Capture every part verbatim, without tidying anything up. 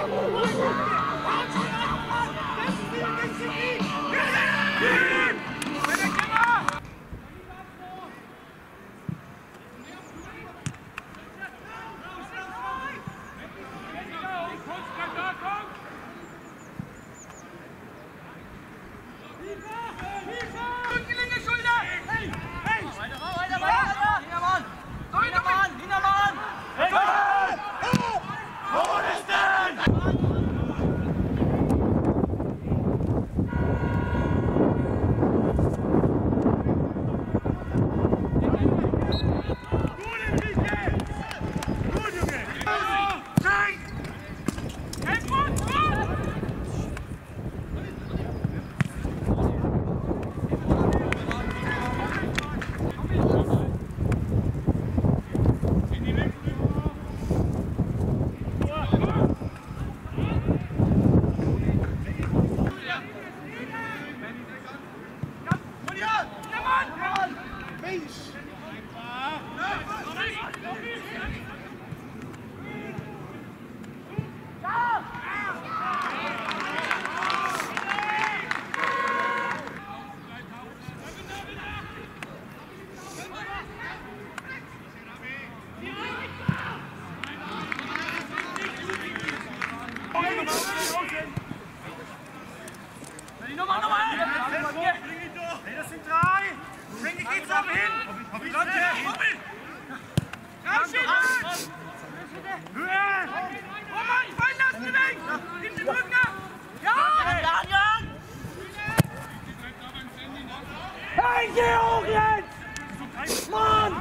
Hey, geh hoch jetzt! Mann!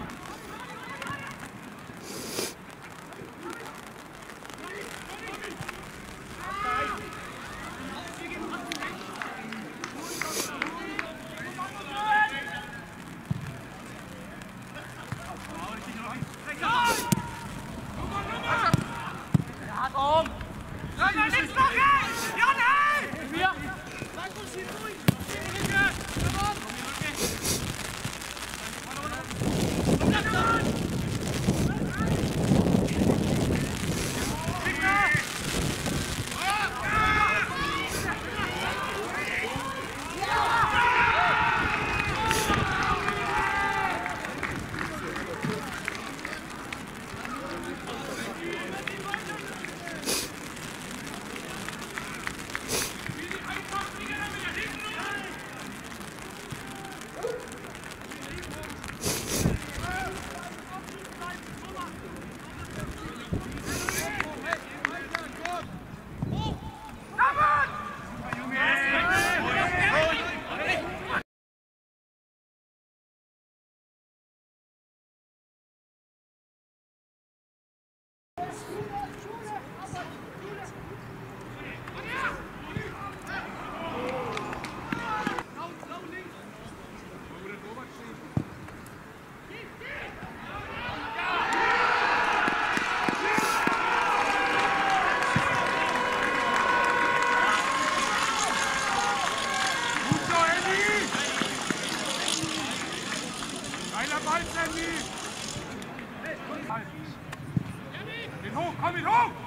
Den hoch, komm ihn hoch!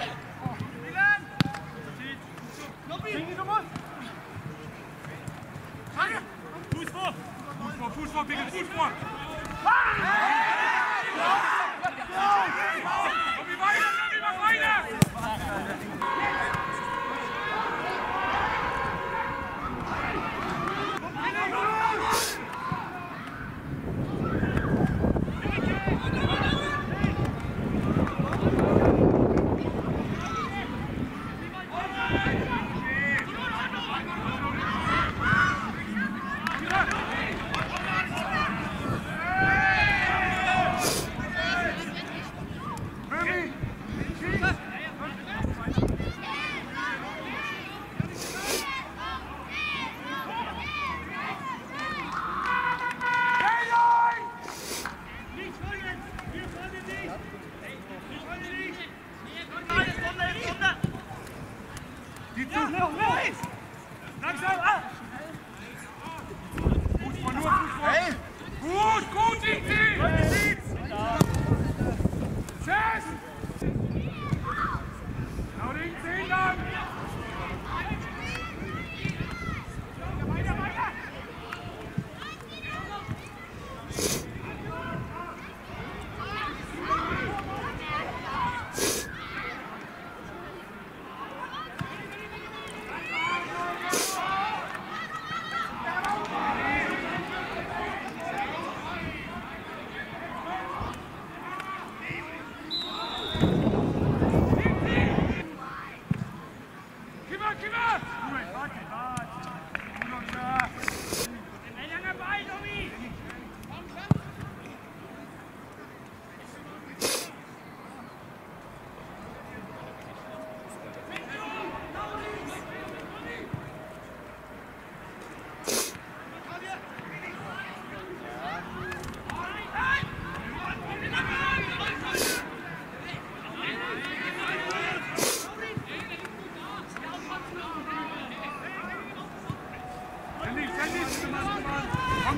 Fuß vor! Fuß vor, Fuß vor, Pickel, Fuß vor! Komm wie weiter, komm wie mach weiter!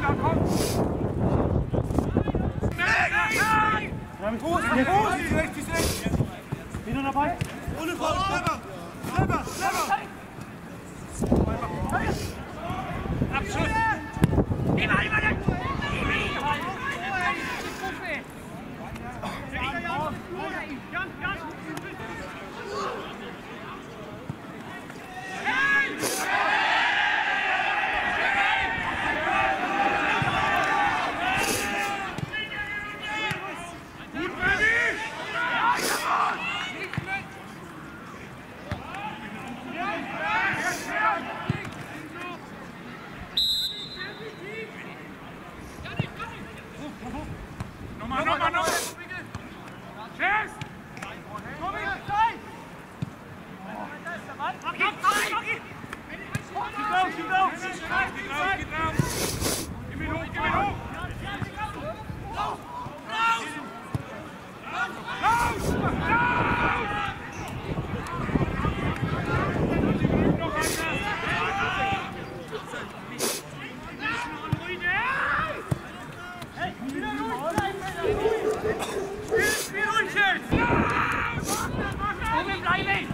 Fuß, Fuß, rechts, rechts. Bin du dabei? Ohne Fall, clever, clever, clever. Abschuss! Immer, immer, immer. Nochmal, nochmal, nochmal! Tschüss! Geht drauf, geht drauf! Gib ihn hoch, gib ihn hoch! Raus! Raus! Raus! Noch einer! Oben bleiben!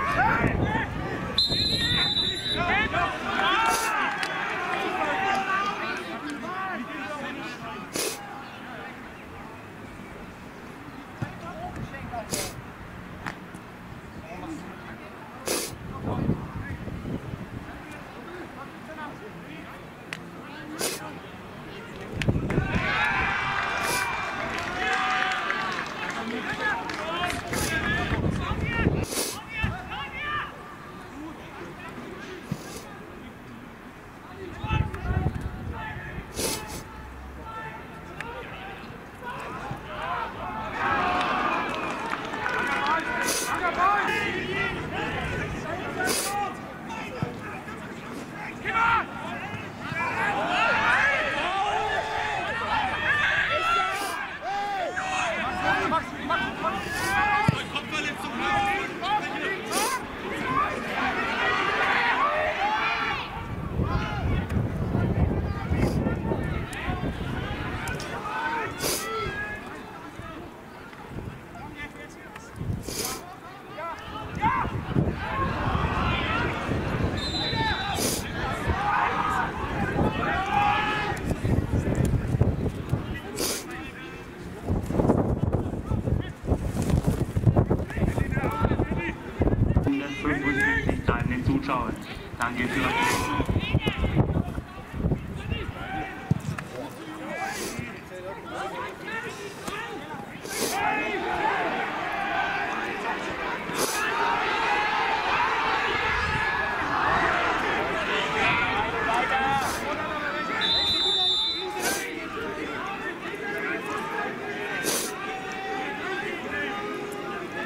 hundertfünfundsiebzig zahlenden Zuschauern. Danke für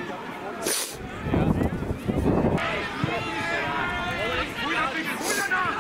Hol nach!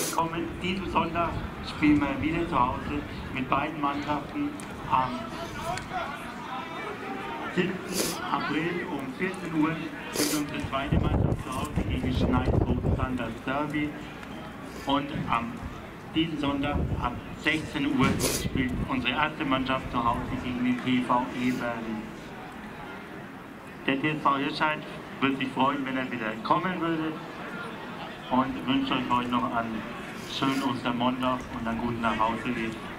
kommen, diesen Sonntag spielen wir wieder zu Hause mit beiden Mannschaften am siebten April um vierzehn Uhr spielt unsere zweite Mannschaft zu Hause gegen Schneidhofen das Derby. Und am diesen Sonntag ab sechzehn Uhr spielt unsere erste Mannschaft zu Hause gegen den T V Ebern. Der T V Hirscheid würde sich freuen, wenn er wieder kommen würde, und wünsche euch heute noch einen schönen Ostermontag und einen guten Nachhauseweg.